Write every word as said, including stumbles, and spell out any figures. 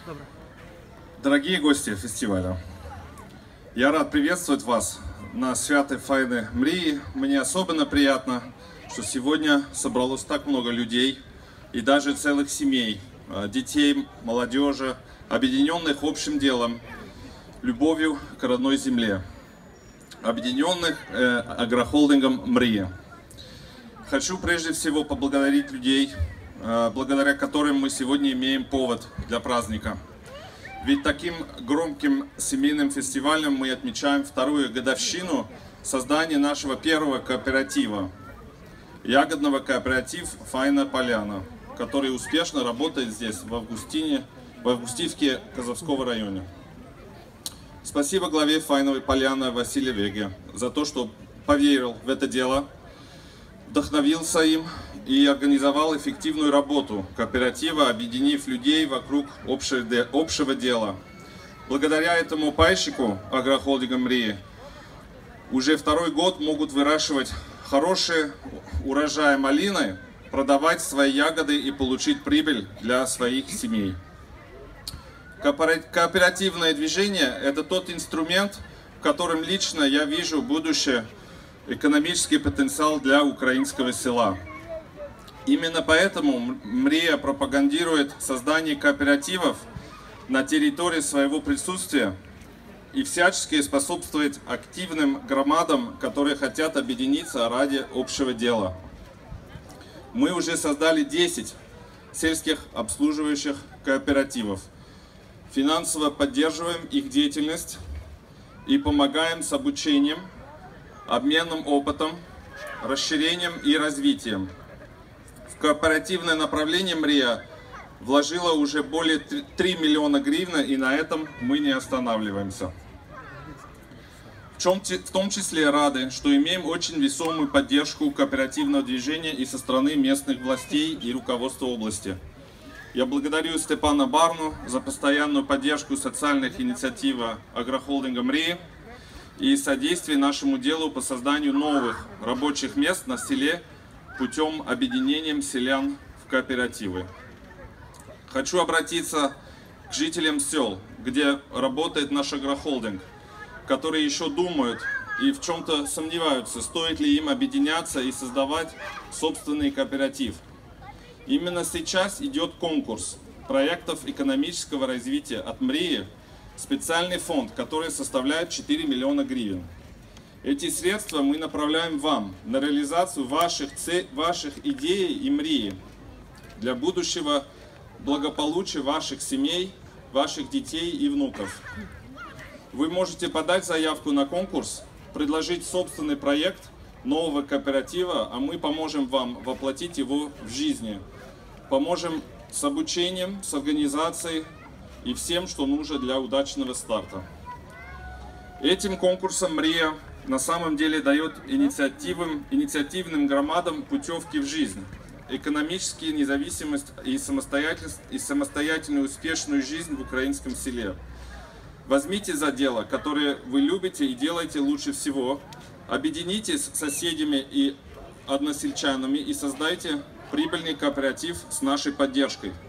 Дорогие гости фестиваля, я рад приветствовать вас на святой Файне Мрии. Мне особенно приятно, что сегодня собралось так много людей и даже целых семей, детей, молодежи, объединенных общим делом, любовью к родной земле, объединенных э, агрохолдингом Мрия. Хочу прежде всего поблагодарить людей, э, благодаря которым мы сегодня имеем повод для праздника. Ведь таким громким семейным фестивалем мы отмечаем вторую годовщину создания нашего первого кооператива, ягодного кооператива «Файна Поляна», который успешно работает здесь, в Августине, в Августивке Казовского районе. Спасибо главе «Файновой Поляны» Василию Веге за то, что поверил в это дело, вдохновился им и организовал эффективную работу кооператива, объединив людей вокруг общего дела. Благодаря этому пайщику агрохолдинга Мрии уже второй год могут выращивать хорошие урожаи малины, продавать свои ягоды и получить прибыль для своих семей. Кооперативное движение – это тот инструмент, в котором лично я вижу будущий экономический потенциал для украинского села. Именно поэтому Мрия пропагандирует создание кооперативов на территории своего присутствия и всячески способствует активным громадам, которые хотят объединиться ради общего дела. Мы уже создали десять сельских обслуживающих кооперативов. Финансово поддерживаем их деятельность и помогаем с обучением, обменом опытом, расширением и развитием. В кооперативное направление Мрия вложила уже более трёх миллионов гривен, и на этом мы не останавливаемся. В, чем, в том числе рады, что имеем очень весомую поддержку кооперативного движения и со стороны местных властей и руководства области. Я благодарю Степана Барну за постоянную поддержку социальных инициатив агрохолдинга Мрии и содействие нашему делу по созданию новых рабочих мест на селе путем объединения селян в кооперативы. Хочу обратиться к жителям сел, где работает наш агрохолдинг, которые еще думают и в чем-то сомневаются, стоит ли им объединяться и создавать собственный кооператив. Именно сейчас идет конкурс проектов экономического развития от Мрии, специальный фонд, который составляет четыре миллиона гривен. Эти средства мы направляем вам на реализацию ваших, ваших идей и Мрии для будущего благополучия ваших семей, ваших детей и внуков. Вы можете подать заявку на конкурс, предложить собственный проект нового кооператива, а мы поможем вам воплотить его в жизни. Поможем с обучением, с организацией и всем, что нужно для удачного старта. Этим конкурсом Мрия на самом деле дает инициативным, инициативным громадам путевки в жизнь, экономическую независимость и самостоятельность, и самостоятельную успешную жизнь в украинском селе. Возьмите за дело, которое вы любите и делаете лучше всего, объединитесь с соседями и односельчанами и создайте прибыльный кооператив с нашей поддержкой.